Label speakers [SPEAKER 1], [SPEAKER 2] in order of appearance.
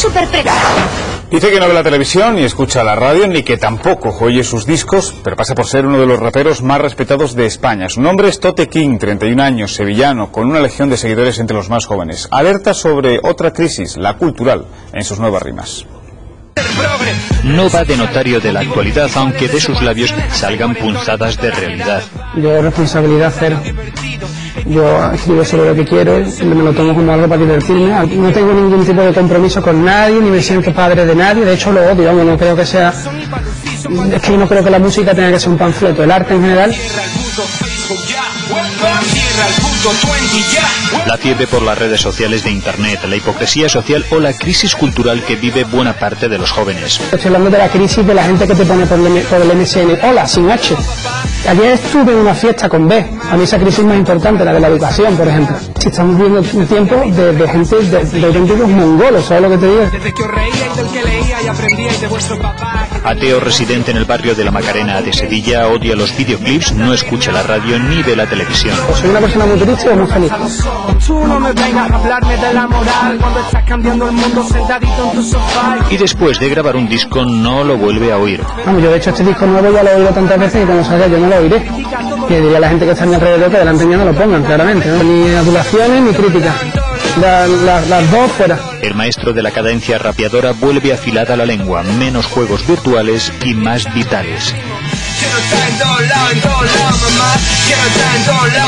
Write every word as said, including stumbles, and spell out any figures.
[SPEAKER 1] súper preparado.
[SPEAKER 2] Dice que no ve la televisión ni escucha la radio, ni que tampoco oye sus discos, pero pasa por ser uno de los raperos más respetados de España. Su nombre es Tote King, treinta y un años, sevillano, con una legión de seguidores entre los más jóvenes. Alerta sobre otra crisis, la cultural, en sus nuevas rimas.
[SPEAKER 3] No va de notario de la actualidad, aunque de sus labios salgan punzadas de realidad.
[SPEAKER 4] Yo responsabilidad cero. Yo escribo sobre lo que quiero, me lo tomo como algo para divertirme. No tengo ningún tipo de compromiso con nadie, ni me siento padre de nadie. De hecho lo odio, vamos, no creo que sea... Es que no creo que la música tenga que ser un panfleto. El arte en general...
[SPEAKER 3] La fiebre por las redes sociales de internet, la hipocresía social o la crisis cultural que vive buena parte de los jóvenes.
[SPEAKER 4] Estoy hablando de la crisis de la gente que te pone por el, por el M S N. Hola, sin H. Ayer estuve en una fiesta con B. A mí esa crisis es más importante, la de la educación, por ejemplo. Si estamos viviendo un tiempo de, de gente, de, de auténticos mongolos, ¿sabes lo que te digo?
[SPEAKER 3] Ateo residente en el barrio de la Macarena de Sevilla, odia los videoclips, no escucha la radio ni ve la televisión.
[SPEAKER 4] Pues soy una persona muy triste o muy feliz.
[SPEAKER 3] Y después de grabar un disco no lo vuelve a oír.
[SPEAKER 4] Vamos, yo de hecho este disco nuevo ya lo he oído tantas veces que cuando salga yo no lo oiré. Que diría la gente que está a mi alrededor que delante mío no lo pongan, claramente, ¿no? Ni adulaciones ni críticas. La, la, las dos fuera.
[SPEAKER 3] El maestro de la cadencia rapeadora vuelve afilada la lengua, menos juegos virtuales y más vitales.